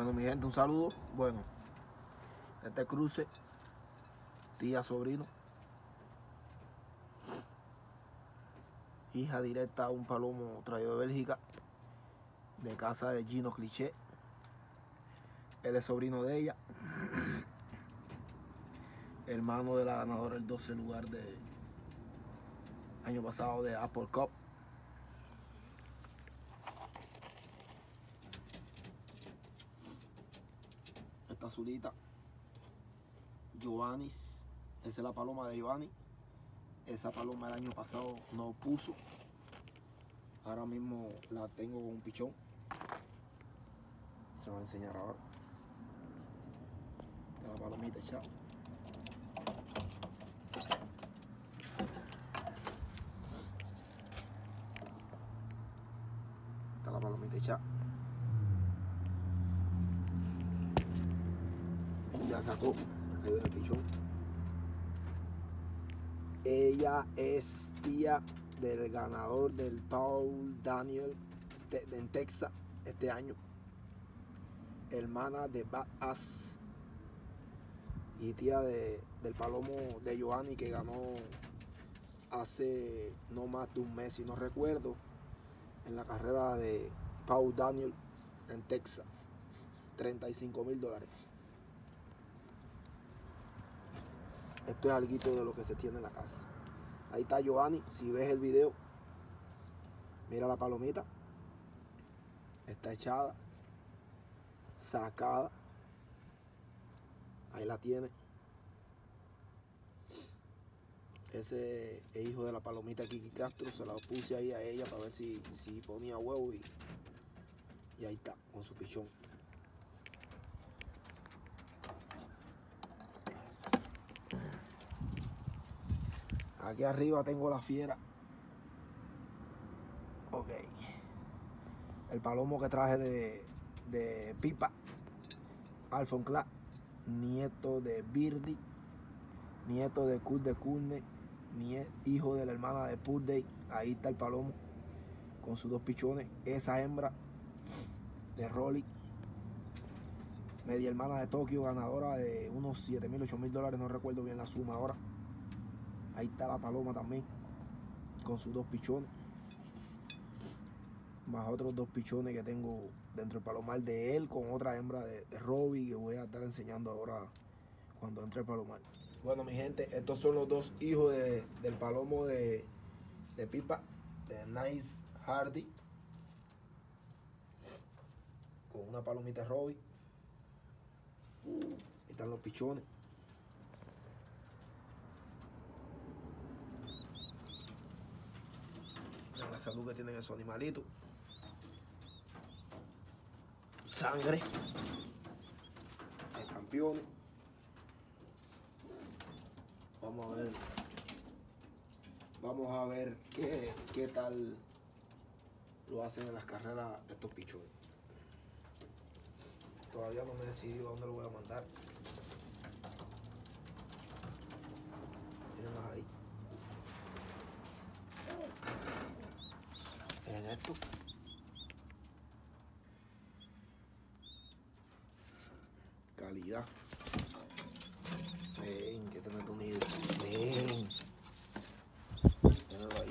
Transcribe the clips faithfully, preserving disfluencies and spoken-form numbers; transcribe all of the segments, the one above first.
Bueno, mi gente, un saludo. Bueno, este cruce, tía, sobrino, hija directa a un palomo traído de Bélgica, de casa de Gino Cliché. Él es sobrino de ella, hermano de la ganadora del doce lugar de año pasado de Apple Cup. Esta azulita, Giovannis, esa es la paloma de Giovanni. Esa paloma el año pasado no puso. Ahora mismo la tengo con un pichón. Se va a enseñar ahora. Esta es la palomita echada. Esta es la palomita echada. Ya sacó. Ahí ve el pichón. Ella es tía del ganador del Paul Daniel de, de, en Texas este año. Hermana de Badass. Y tía de, del palomo de Giovanni que ganó hace no más de un mes, si no recuerdo, en la carrera de Paul Daniel en Texas. treinta y cinco mil dólares. Esto es algo de lo que se tiene en la casa. Ahí está Giovanni. Si ves el video, mira la palomita. Está echada, sacada. Ahí la tiene. Ese es hijo de la palomita Kiki Castro. Se la puse ahí a ella para ver si, si ponía huevo. Y, y ahí está, con su pichón. Aquí arriba tengo la fiera. Ok. El palomo que traje de, de Pipa. Alphonse Clark. Nieto de Birdie. Nieto de Kurt de Curne. Hijo de la hermana de Purday. Ahí está el palomo. Con sus dos pichones. Esa hembra de Rolly. Media hermana de Tokio. Ganadora de unos siete mil, ocho mil dólares. No recuerdo bien la suma ahora. Ahí está la paloma también, con sus dos pichones. Más otros dos pichones que tengo dentro del palomar de él, con otra hembra de, de Robbie, que voy a estar enseñando ahora cuando entre el palomar. Bueno, mi gente, estos son los dos hijos de, del palomo de, de Pipa, de Nice Hardy, con una palomita de Robbie. Ahí están los pichones. La salud que tienen esos animalitos. Sangre de campeones. Vamos a ver. Vamos a ver qué, qué tal lo hacen en las carreras estos pichones. Todavía no me he decidido a dónde lo voy a mandar. Mírenlas ahí. Miren esto. Calidad. Ven, que tener unido. Ven. Míralo ahí.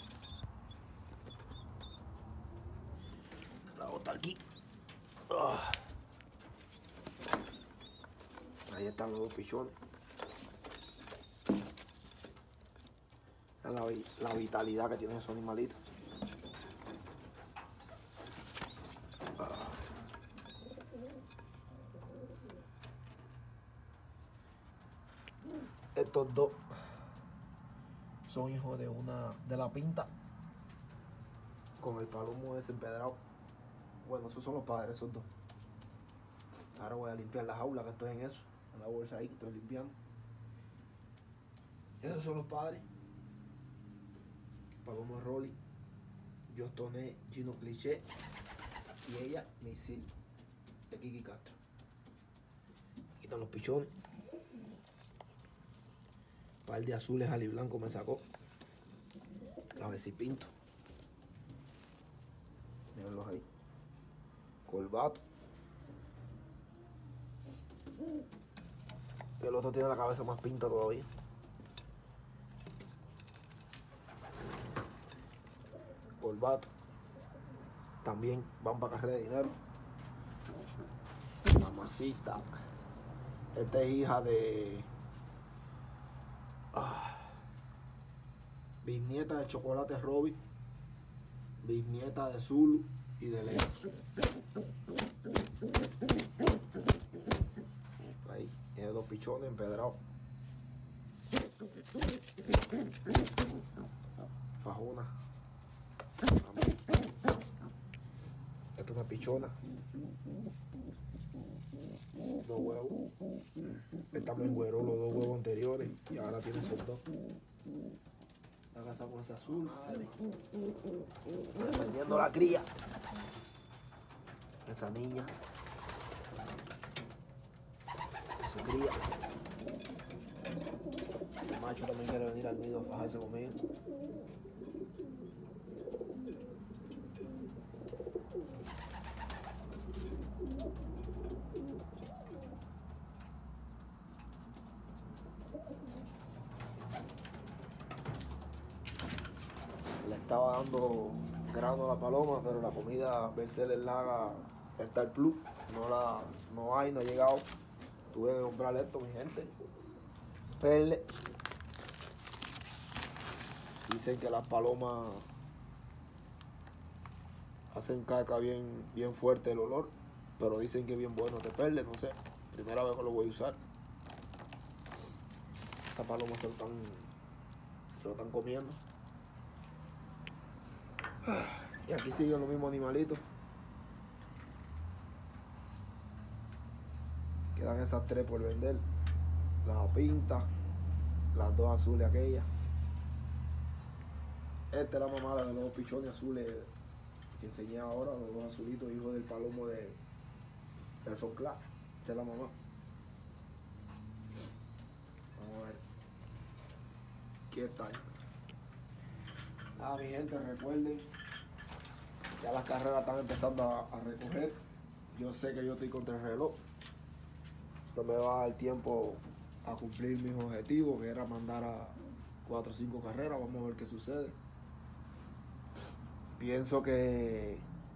La bota aquí. Oh. Ahí están los dos pichones. La, la vitalidad que tienen esos animalitos. Estos dos son hijos de una de la pinta con el palomo desempedrado. Bueno, esos son los padres, esos dos. Ahora voy a limpiar la jaula, que estoy en eso, en la bolsa ahí que estoy limpiando. Esos son los padres. Palomo de Rolly, yo toné Gino Cliché y ella Misil de Kiki Castro. Aquí están los pichones. Par de azules aliblanco me sacó. Cabecipinto. Mírenlos ahí. Colbato. Y el otro tiene la cabeza más pinta todavía. Corbato. También van para carrera de dinero. Mamacita. Esta es hija de... Ah, bisnieta de Chocolate Robbie. Bisnieta de Zulu y de Leo. Ahí, tiene dos pichones empedrados. Fajona. Esta es una pichona. Dos huevos. Esta me engüeró los dos huevos anteriores y ahora tiene esos dos. Está casada con ese azul, madre. Defendiendo la cría. Esa niña. Su cría. El macho también quiere venir al nido a fajarse conmigo. Le estaba dando grano a la paloma, pero la comida Berceles Laga está el plus. No la no hay, no ha llegado. Tuve que comprar esto, mi gente. Perle. Dicen que las palomas hacen caca bien, bien fuerte el olor, pero dicen que es bien bueno de perle, no sé. Primera vez que lo voy a usar. Esta paloma se lo están, se lo están comiendo. Y aquí siguen los mismos animalitos. Quedan esas tres por vender. La pinta, las dos azules aquellas. Esta es la mamá de los dos pichones azules que enseñé ahora, los dos azulitos, hijos del palomo de Alphonse Clark. Esta es la mamá. Vamos a ver qué tal. Ah, mi gente, recuerden, ya las carreras están empezando a, a recoger. Yo sé que yo estoy contra el reloj. No me va a dar tiempo a cumplir mis objetivos, que era mandar a cuatro o cinco carreras. Vamos a ver qué sucede. Pienso que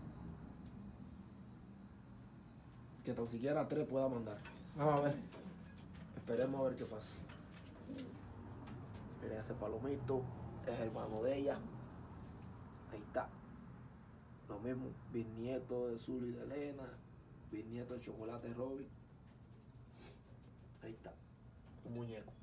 que tan siquiera tres pueda mandar. Vamos a ver. Esperemos a ver qué pasa. Miren ese palomito. Es hermano de ella. Ahí está. Lo mismo. Bisnieto de Zulu y de Elena. Bisnieto de Chocolate Robbie. Ahí está. Un muñeco.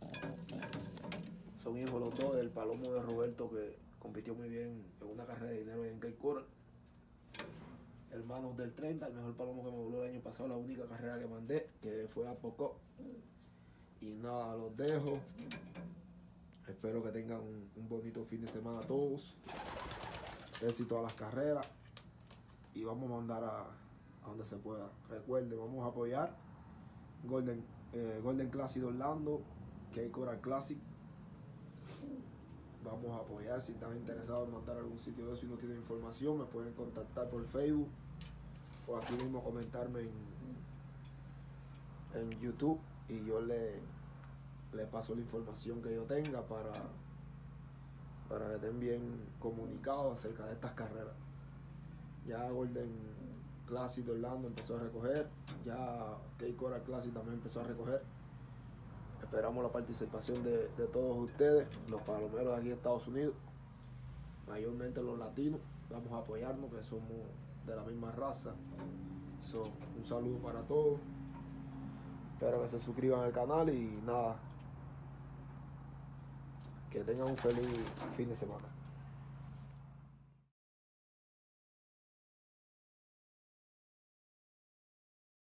Son hijos los dos del palomo de Roberto, que compitió muy bien en una carrera de dinero en Cape Coral. Hermanos del treinta, el mejor palomo que me voló el año pasado, la única carrera que mandé, que fue a Poco. Y nada, los dejo. Espero que tengan un, un bonito fin de semana todos. Éxito a las carreras. Y vamos a mandar a, a donde se pueda. Recuerden, vamos a apoyar Golden, eh, Golden Classic de Orlando, Cape Coral Classic. Vamos a apoyar. Si están interesados en mandar a algún sitio de eso y no tienen información, me pueden contactar por Facebook o aquí mismo comentarme en, en YouTube y yo le, le paso la información que yo tenga para, para que estén bien comunicados acerca de estas carreras. Ya Golden Classic de Orlando empezó a recoger, ya Cape Coral Classic también empezó a recoger. Esperamos la participación de, de todos ustedes, los palomeros de aquí de Estados Unidos, mayormente los latinos. Vamos a apoyarnos, que somos de la misma raza. So, un saludo para todos. Espero que se suscriban al canal y nada, que tengan un feliz fin de semana.